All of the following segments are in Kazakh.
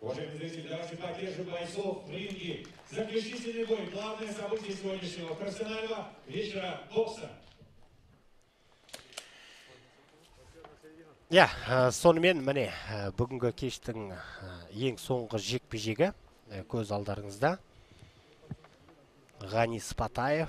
Уважаемые зрители, давайте поддержим бойцов в ринге. Заключительный бой, главное событие сегодняшнего профессионального вечера бокса. Сонымен міне бүгінгі кештің ең соңғы жекпе-жегі көз алдарыңызда. Ғани Сыпатаев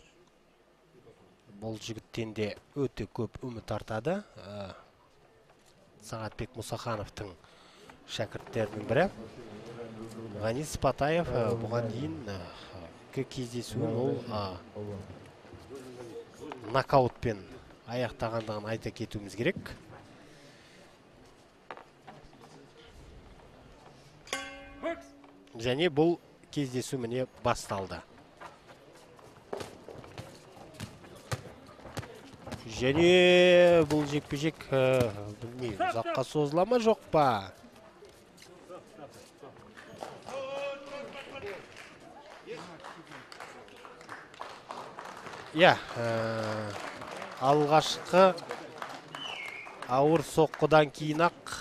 бұл жігіттен де өте көп үміт артады. Сағатбек Мұсахановтың шәкірттерінің бірі. Ғани Сыпатаев бұған дейін кездесуін ол нокаутпен аяқтағандығын айта кетуіміз керек. Және бұл кездесу міне басталды. Және бұл жекпе-жек ұзаққа созыла ма жоқ па? Алғашқы ауыр соққыдан кейін-ақ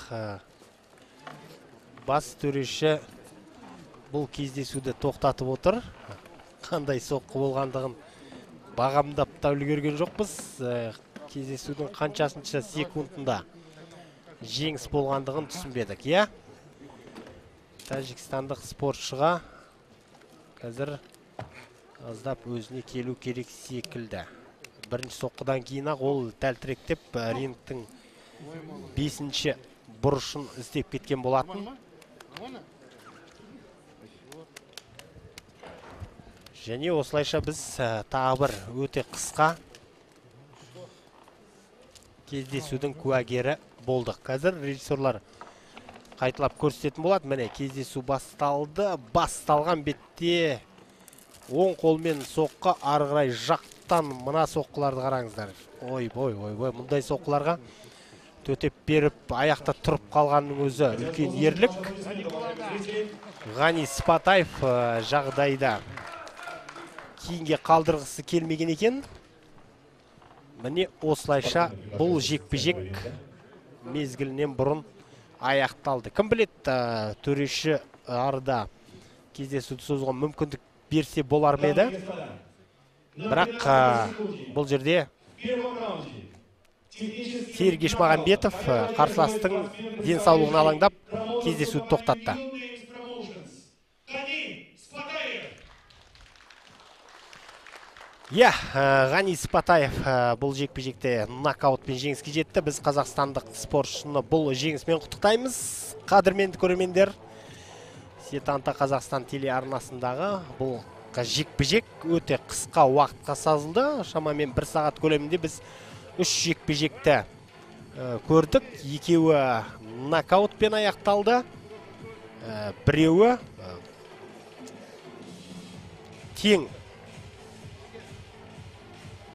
бас төреші бұл кездесуді тоқтатып отыр. Қандай соққы болғандығын бағамдап та үлгерген жоқпыз. Кездесудің қаншасыншы секундында жеңіс болғандығын түсінбедік. Тәжікстандық спортшыға қазір аздап өзіне келу керек секілді. Бірінші соққыдан кейін-ақ ол тәлтіректеп рингтің 5-ші бұрышын іздеп кеткен болатын. Және осылайша біз тағы бір өте қысқа кездесудің куәгері болдық. Қазір режиссерлар қайталап көрсететін болады. Міне кездесу басталды. Басталған бетте оң қолмен соққы, ары қарай жақтан мына соққыларды қараңыздар. Ой, мұндай соққыларға төтеп беріп, аяқта тұрып қалғанның өзі үлкен ерлік. Ғани Сыпатаев жағдайда кейінге қалдырғысы келмеген екен. Міне осылайша бұл жекпе-жек мезгілінен бұрын аяқталды. Кім білет, төреші арда кездесуді созуға мүмкіндік берсе болар ма еді. Бірақ бұл жерде Сергей Шмағамбетов қарсыластың денсаулығына алаңдап кездесуді тоқтатты. Ғани Сыпатаев бұл жекпе-жекте нокаутпен жеңіске жетті. Біз қазақстандық спортшыны бұл жеңісмен құттықтаймыз. Қадірменді көрермендер, Сетанта Қазақстан телеарнасындағы бұл жекпе-жек өте қысқа уақытқа созылды. Шамамен 1 сағат көлемінде біз 3 жекпе-жекті көрдік. Екеуі нокаутпен аяқталды. Біреуі тең